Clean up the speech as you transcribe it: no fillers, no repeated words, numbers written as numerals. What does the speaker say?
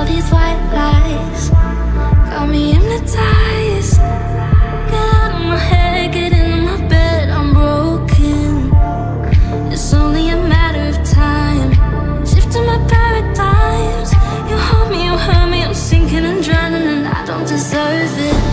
these white lies got me hypnotized. Get out of my head, get into my bed, I'm broken. It's only a matter of time, shifting my paradigms. You hold me, you hurt me, I'm sinking and drowning, and I don't deserve it.